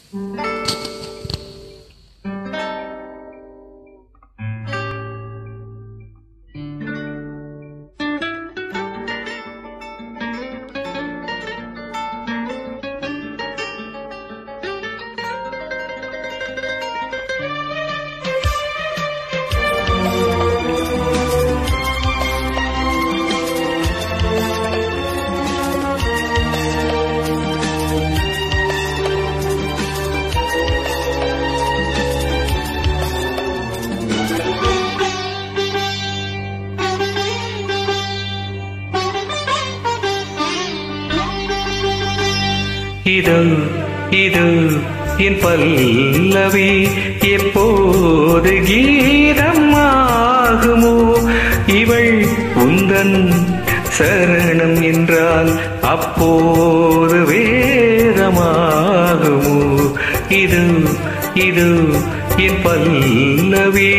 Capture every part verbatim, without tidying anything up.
இது இது என் பல்லவி எப்போது கீதமாகுமோ இவள் உந்தன் சரணம் என்றால் அப்போது வேதமாகுமோ இது இது என் பல்லவி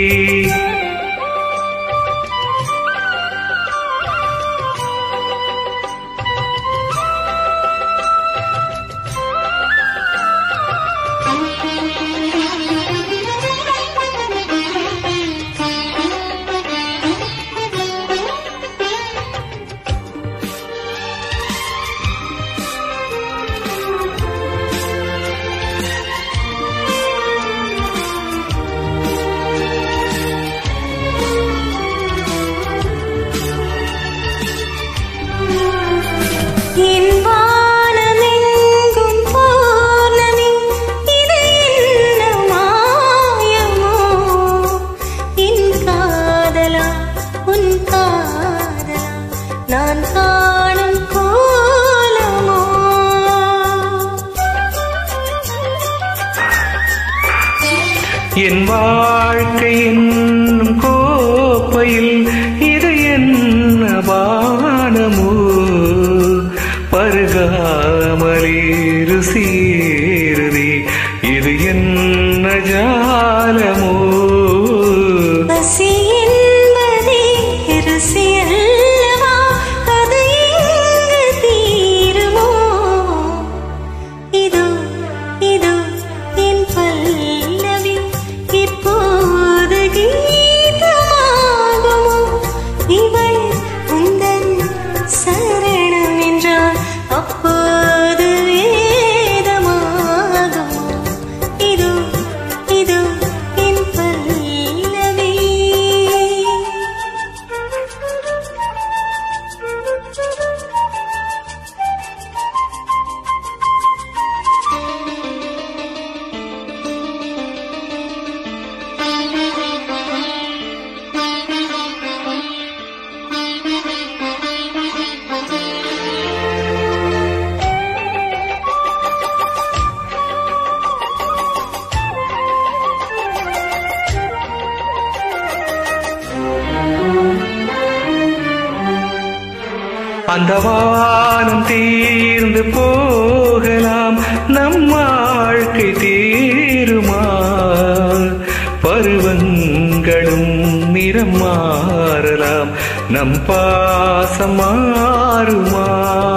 நான் காணும் கோலமோ என் வாழ்க்கை என்னும் கோப்பையில் இது என்ன பானமோ பருகாமலே ருசியேறுதே இது என்ன ஜாலமோ அந்த வானம் தீர்ந்து போகலாம் நம் வாழ்க்கை தீருமா பருவங்களும் நிறம் மாறலாம் நம் பாசம் மாறுமா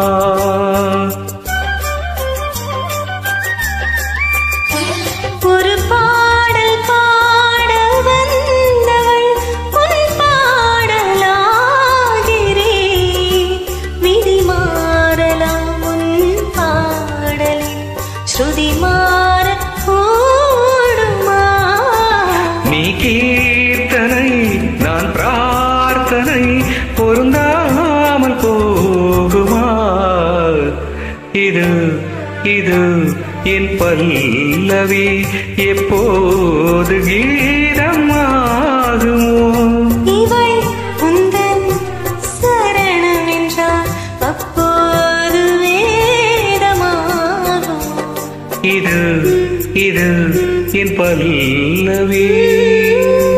நீ கீர்த்தனை நான் பிரார்த்தனை பொருந்தாமல் போகுமா இது இது என் பல்லவி எப்போது கீதமாகுமோ இவள் உந்தன் சரணம் என்றால் அப்போது வேதமாகுமோ இது இது என் பல்லவி